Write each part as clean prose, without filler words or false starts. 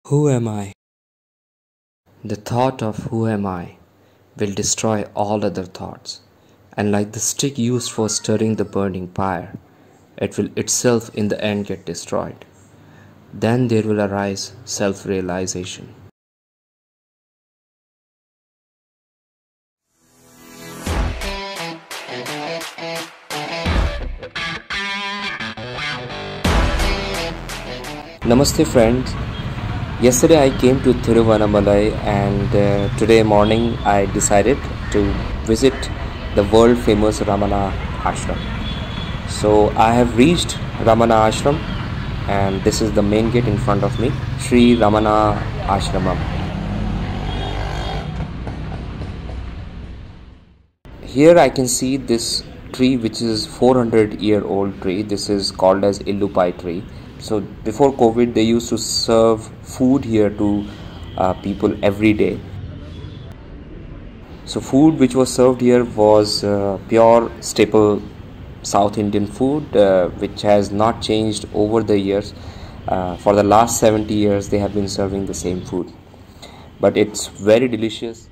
Who am I? The thought of who am I will destroy all other thoughts, and like the stick used for stirring the burning pyre, it will itself in the end get destroyed. Then there will arise self realization. Namaste, friends. Yesterday I came to Thiruvannamalai, and today morning I decided to visit the world famous Ramana Ashram. So I have reached Ramana Ashram, and this is the main gate in front of me, Sri Ramana Ashramam. Here I can see this tree, which is 400-year-old tree. This is called as Illupai tree. So before COVID, they used to serve food here to people every day. So food which was served here was pure staple South Indian food, which has not changed over the years. For the last 70 years, they have been serving the same food, but it's very delicious.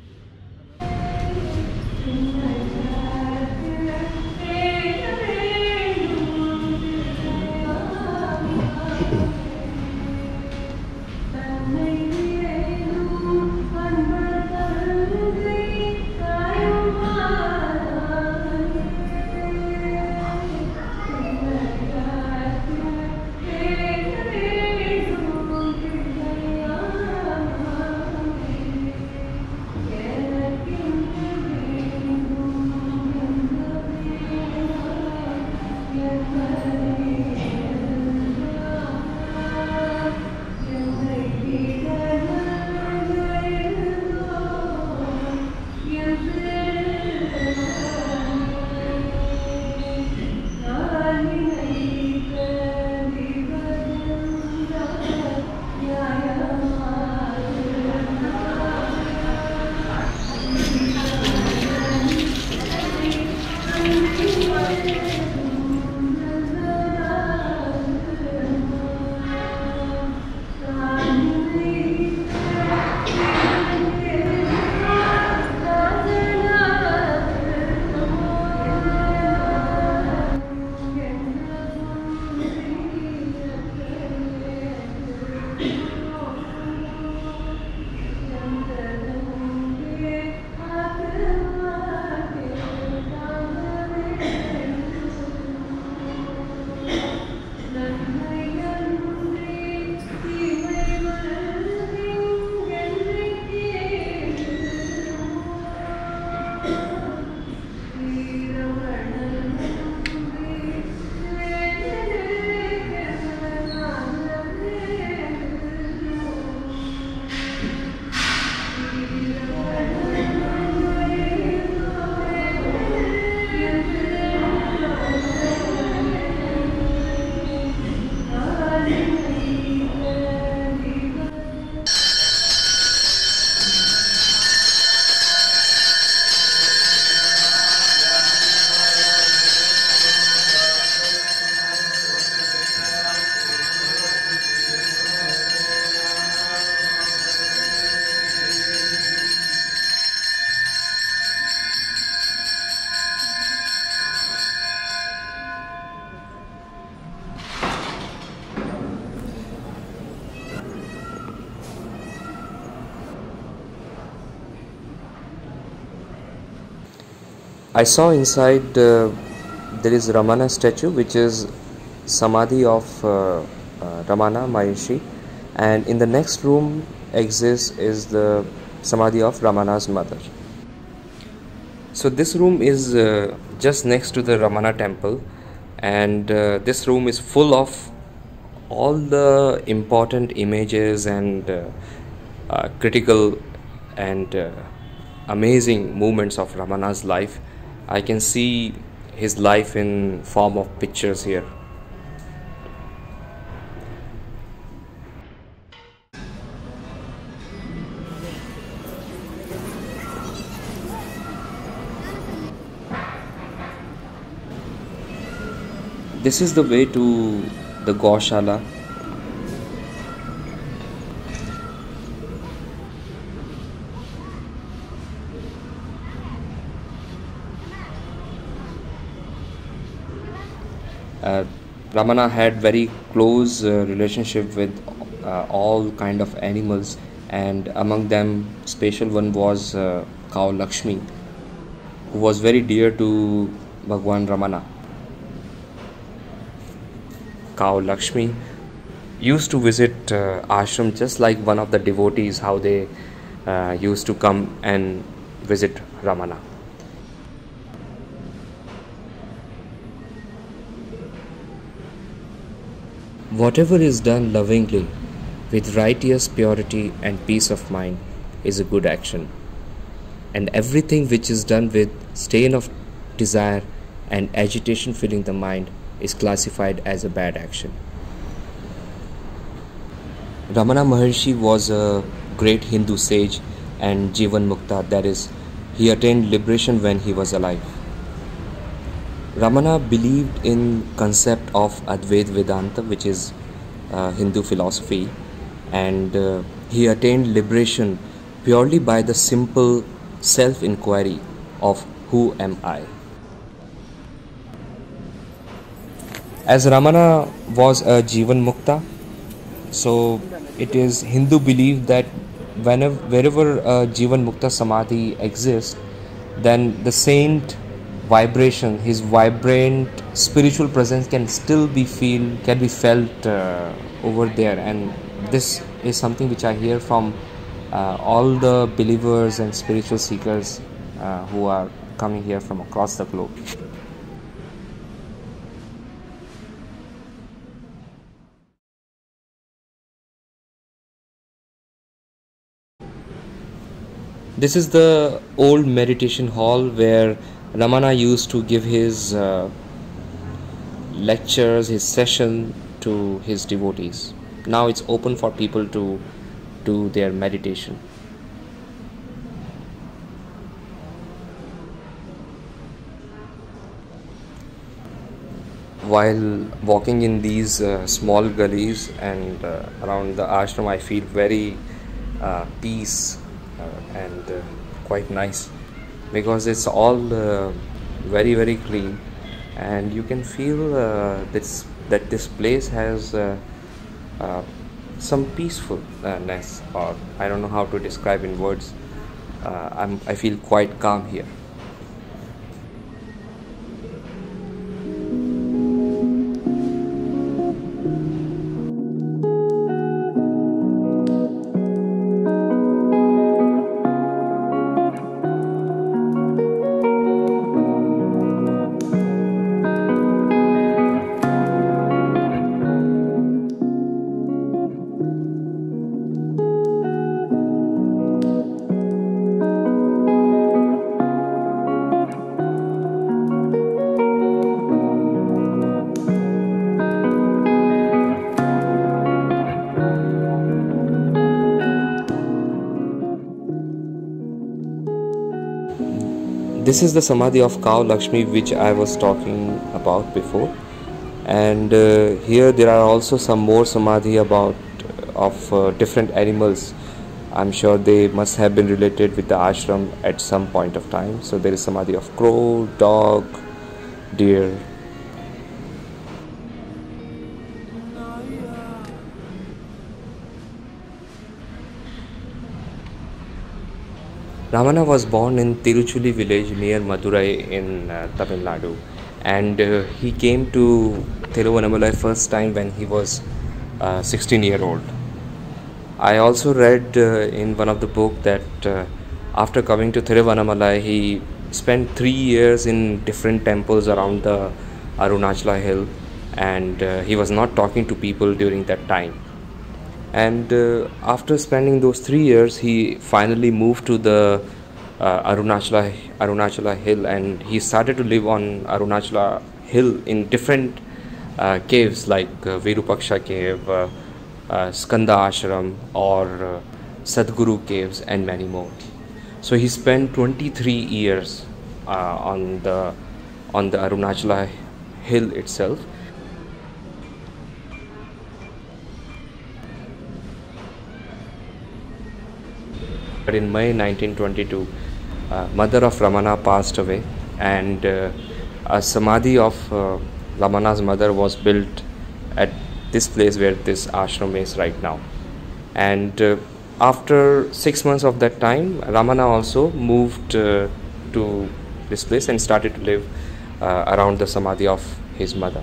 I saw inside there is Ramana statue, which is Samadhi of Ramana Maharishi, and in the next room exists is the Samadhi of Ramana's mother. So this room is just next to the Ramana temple, and this room is full of all the important images and critical and amazing moments of Ramana's life. I can see his life in form of pictures here. This is the way to the Gaushala. Uh, Ramana had very close relationship with all kind of animals, and among them special one was cow Lakshmi, who was very dear to Bhagwan Ramana. Cow Lakshmi used to visit ashram just like one of the devotees, how they used to come and visit Ramana. Whatever is done lovingly, with righteous purity and peace of mind, is a good action. And everything which is done with stain of desire and agitation filling the mind is classified as a bad action. Ramana Maharshi was a great Hindu sage and Jivan Mukta, that is, he attained liberation when he was alive. Ramana believed in concept of Advaita Vedanta, which is Hindu philosophy, and he attained liberation purely by the simple self-inquiry of who am I. As Ramana was a Jivan Mukta, so it is Hindu belief that wherever a Jivan Mukta Samadhi exists, then the saint vibration, his vibrant spiritual presence can be felt over there. And this is something which I hear from all the believers and spiritual seekers who are coming here from across the globe. This is the old meditation hall where Ramana used to give his lectures, his session to his devotees. Now it's open for people to do their meditation. While walking in these small gullies and around the ashram, I feel very peace and quite nice, because it's all very very clean, and you can feel that this place has some peacefulness, or I don't know how to describe in words. I feel quite calm here. This is the Samadhi of cow Lakshmi, which I was talking about before, and here there are also some more Samadhi of different animals. I'm sure they must have been related with the ashram at some point of time. So there is Samadhi of crow, dog, deer. Ramana was born in Tiruchuli village near Madurai in Tamil Nadu, and he came to Thiruvannamalai first time when he was 16-year-old. I also read in one of the book that after coming to Thiruvannamalai, he spent 3 years in different temples around the Arunachala hill, and he was not talking to people during that time. And after spending those 3 years, he finally moved to the Arunachala hill, and he started to live on Arunachala hill in different caves like Virupaksha cave, Skanda ashram, or Sadguru caves, and many more. So he spent 23 years on the Arunachala hill itself. But in May 1922, mother of Ramana passed away, and a Samadhi of Ramana's mother was built at this place where this ashram is right now. And after 6 months of that time, Ramana also moved to this place and started to live around the samadhi of his mother.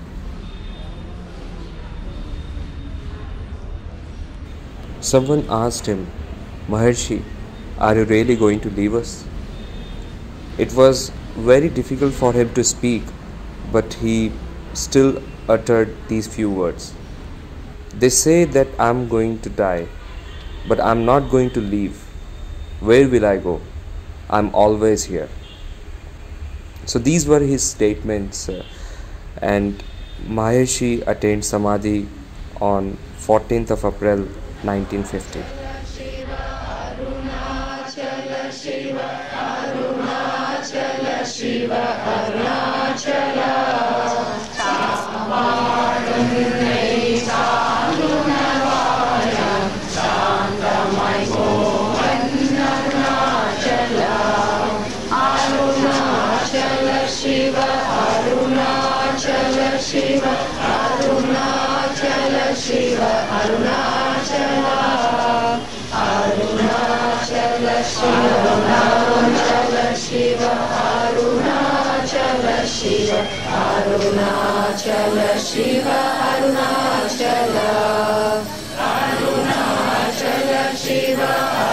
Someone asked him, "Maharshi, are you really going to leave us?" It was very difficult for him to speak, but he still uttered these few words. "They say that I'm going to die, but I'm not going to leave. Where will I go? I'm always here." So these were his statements, and Maharshi attained Samadhi on 14th of April 1950.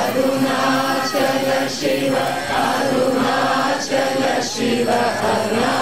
Shiva, Arunachala Shiva, Arunachala Shiva, Arunachala